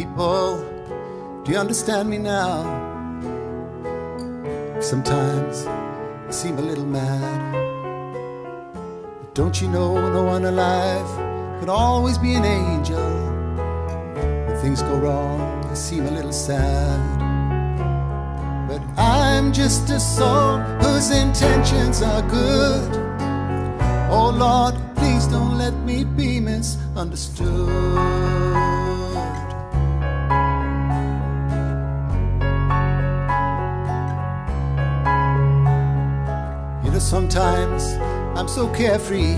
People, do you understand me now? Sometimes I seem a little mad, but don't you know no one alive can always be an angel? When things go wrong, I seem a little sad, but I'm just a soul whose intentions are good. Oh Lord, please don't let me be misunderstood. Sometimes I'm so carefree,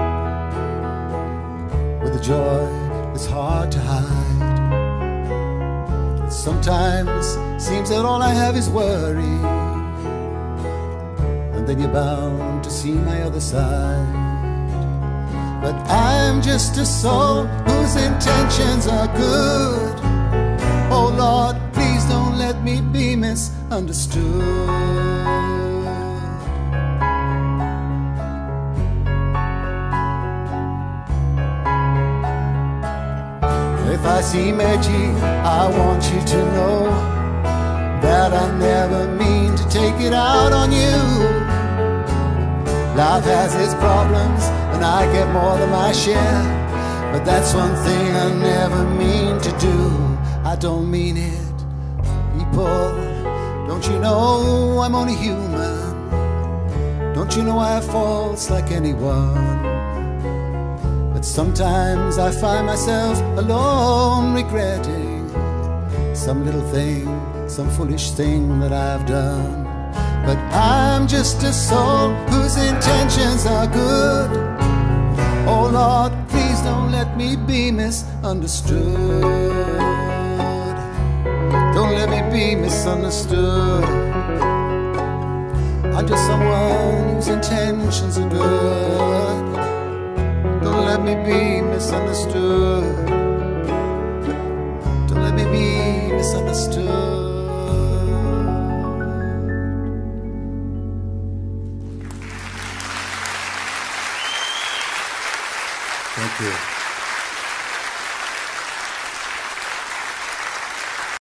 with a joy that's hard to hide. It sometimes seems that all I have is worry, and then you're bound to see my other side. But I'm just a soul whose intentions are good. Oh Lord, please don't let me be misunderstood. If I seem edgy, I want you to know that I never mean to take it out on you. Life has its problems and I get more than my share, but that's one thing I never mean to do. I don't mean it. People, don't you know I'm only human? Don't you know I have faults like anyone? But sometimes I find myself alone, regretting some little thing, some foolish thing that I've done. But I'm just a soul whose intentions are good. Oh Lord, please don't let me be misunderstood. Don't let me be misunderstood. I'm just someone whose intentions are good. Don't let me be misunderstood. Don't let me be misunderstood. Thank you.